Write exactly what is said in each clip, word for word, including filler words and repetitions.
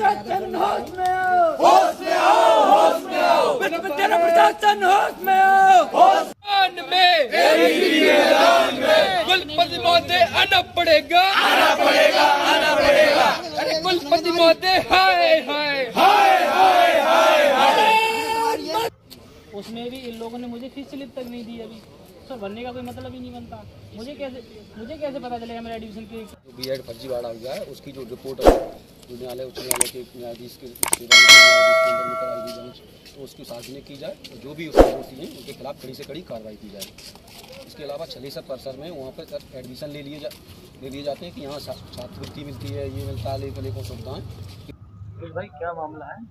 प्रशासन होश में आओ, होश में आओ, होश में आओ, विश्वविद्यालय प्रशासन होश में आओ, होश में कुलपति महोदय आना पड़ेगा, आना पड़ेगा, आना पड़ेगा। अरे कुलपति महोदय हाय हाय हाय हाय हाय हाय। उसमें भी इन लोगों ने मुझे फीस स्लिप तक नहीं दी अभी। सर भरने का कोई मतलब ही नहीं बनता। मुझे कैसे मुझे कैसे पता चलेगा मेरा एडमिशन की बी एड फर्जीवाड़ा हुआ है, उसकी जो रिपोर्ट है जो न्यायालय उच्च न्यायालय के न्यायाधीश के अंदर में कराई गई जाँच, तो उसकी सार्वजनिक की जाए और जो भी उसमें दोषी हैं उनके खिलाफ कड़ी से कड़ी कार्रवाई की जाए। इसके अलावा छलीसर परिसर में वहाँ पर एडमिशन ले लिए जा ले लिए जाते हैं कि यहाँ छात्रवृत्ति मिलती है, ये मिलता है, लेकर लेकर सुविधाएँ। भाई क्या मामला है?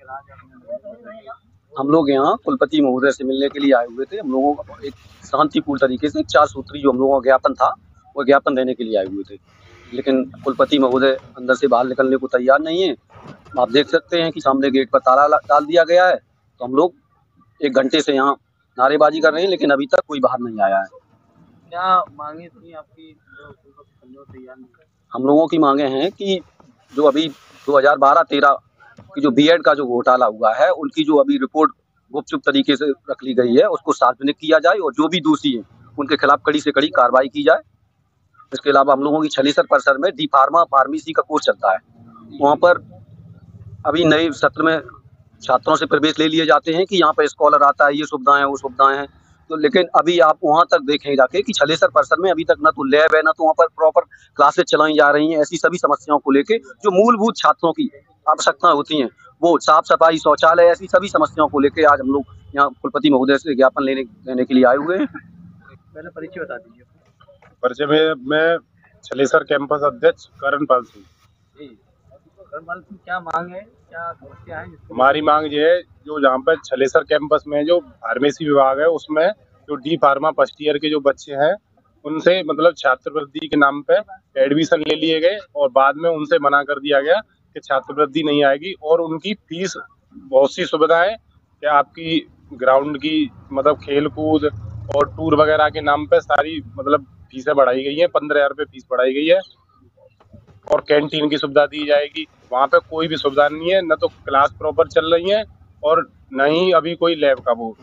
हम लोग यहाँ कुलपति महोदय से मिलने के लिए आए हुए थे। हम लोगों का एक शांतिपूर्ण तरीके से एक चार सूत्री जो हम लोगों का ज्ञापन था वो ज्ञापन देने के लिए आए हुए थे, लेकिन कुलपति महोदय अंदर से बाहर निकलने को तैयार नहीं है। आप देख सकते हैं कि सामने गेट पर ताला डाल दिया गया है। तो हम लोग एक घंटे से यहाँ नारेबाजी कर रहे हैं, लेकिन अभी तक कोई बाहर नहीं आया है। क्या मांगे थी आपकी जो तैयार नहीं? हम लोगों की मांगे हैं कि जो अभी दो हज़ार बारह तेरह की जो बी एड का जो घोटाला हुआ है, उनकी जो अभी रिपोर्ट गुपचुप तरीके से रख ली गई है, उसको सार्वजनिक किया जाए और जो भी दोषी हैं उनके खिलाफ कड़ी से कड़ी कार्रवाई की जाए। इसके अलावा हम लोगों की छलीसर परिसर में डी फार्मा फार्मेसी का कोर्स चलता है, वहाँ पर अभी नए सत्र में छात्रों से प्रवेश ले लिए जाते हैं कि यहाँ पर स्कॉलर आता है, ये सुविधाएं हैं, वो सुविधाएं हैं। तो लेकिन अभी आप वहाँ तक देखें जाके कि छलीसर परिसर में अभी तक ना तो लैब है, ना तो वहाँ पर प्रॉपर क्लासेस चलाई जा रही हैं। ऐसी सभी समस्याओं को लेके जो मूलभूत छात्रों की आवश्यकताएं होती हैं, वो साफ सफाई, शौचालय, ऐसी सभी समस्याओं को लेके आज हम लोग यहाँ कुलपति महोदय से ज्ञापन लेने लेने के लिए आए हुए हैं। पहले परिचय बता दीजिए। परिचय में मैं छलीसर कैंपस अध्यक्ष करणपाल सिंह। करणपाल सिंह, क्या मांग है, क्या समस्या है? हमारी मांग ये है, जो जहाँ पर छलीसर कैंपस में जो फार्मेसी विभाग है उसमें जो डी फार्मा फर्स्ट ईयर के जो बच्चे हैं उनसे मतलब छात्रवृत्ति के नाम पे एडमिशन ले लिए गए और बाद में उनसे मना कर दिया गया कि छात्रवृत्ति नहीं आएगी। और उनकी फीस बहुत सी सुविधाएं कि आपकी ग्राउंड की मतलब खेल कूद और टूर वगैरह के नाम पे सारी मतलब फीसें बढ़ाई गई हैं। पंद्रह हजार रुपये फीस बढ़ाई गई है और कैंटीन की सुविधा दी जाएगी। वहाँ पे कोई भी सुविधा नहीं है, न तो क्लास प्रॉपर चल रही है और न ही अभी कोई लैब का वो।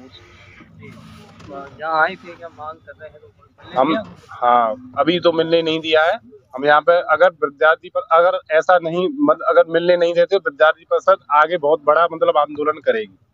यहाँ आए थे क्या मांग कर रहे हैं? तो हम हाँ अभी तो मिलने नहीं दिया है। हम यहाँ पे अगर विद्यार्थी पर अगर ऐसा नहीं मतलब अगर मिलने नहीं देते विद्यार्थी परिषद आगे बहुत बड़ा मतलब आंदोलन करेगी।